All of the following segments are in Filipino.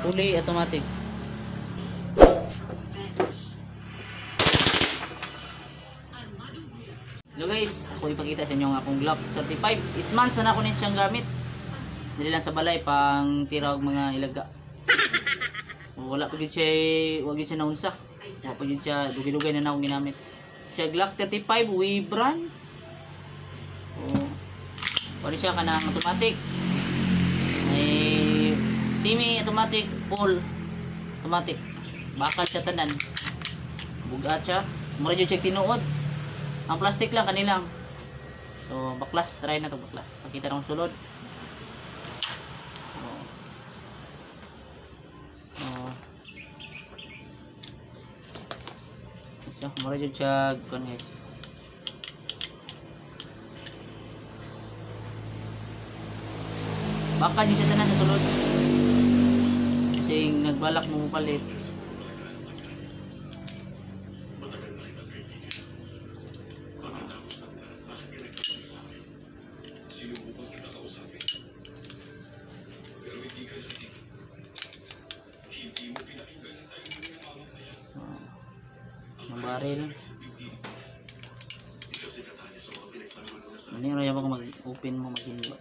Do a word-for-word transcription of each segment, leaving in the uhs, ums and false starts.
fully automatic. Hello guys, ako ipakita sa inyo ang akong Glock thirty-five. eight months na ako na siyang gamit. Dili lang sa balay pang tira og mga ilaga. Wala pa gid siya, wag gid siya naunsa. Wala pa gid siya, dugay-dugay na na akong ginamit. Siya Glock thirty-five Wave brand. Oh. Pwede siya kanang automatic. May semi automatic, full automatic. Bakal siya tanan. Bugat siya. Mura jud siya tinuod. Ang plastic lang kanilang. So baklas, try na to baklas. Pakita ng sulod. Oh. Oh. So, mura jud siya kon guys. Bakal yung siya tanan sa sulod. Kasi nagbalak mo palit. Ang baril. Ano yung raya mo mag-open mo mag-inlo.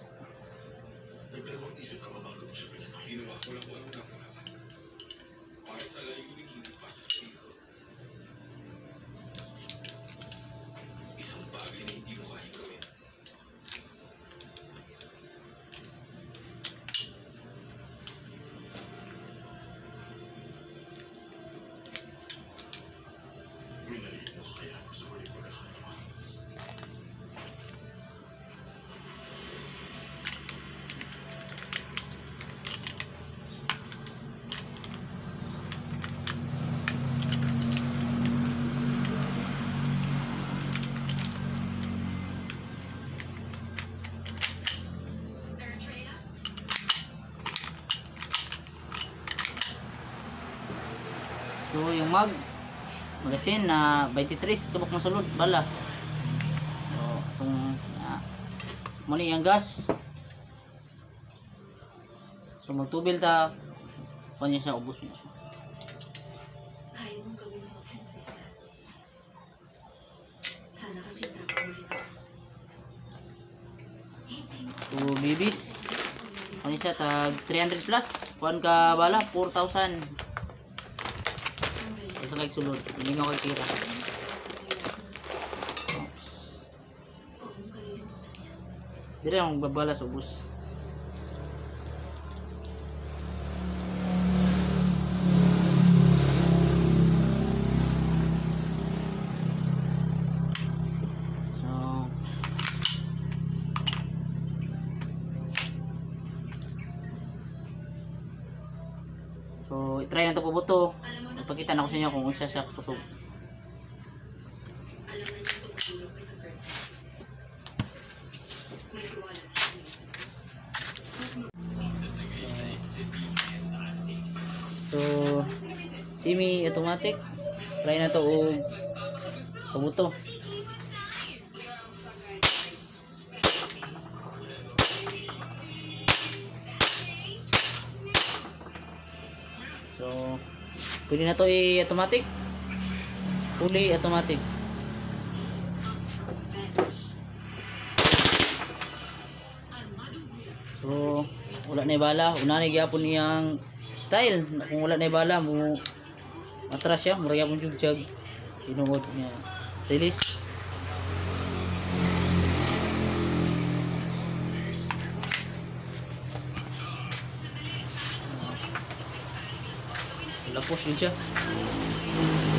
So yung mag magasin na twenty-three kabuk ng sulod bala. So itong uh, muni yung gas. So magtubil ta kanya siya, ubos niya siya. So bibis kanya siya tag three hundred plus kuan ka bala four thousand. Ito kag sulod, hindi nga kag tira. Dire ang babala sa ubos. So So, i-try na ito po buto. Ipakita na ko sa inyo kung unsa siya kusog. So, semi automatic. Try na to og pabuto. So, pwede na to i-automatic. Fully automatic. So, wala na ibala. Una na gyapon niyang style. Kung wala na ibala, mo atras siya. Mura gyapon jud siya tinuod niya. Release. Lapos yun siya.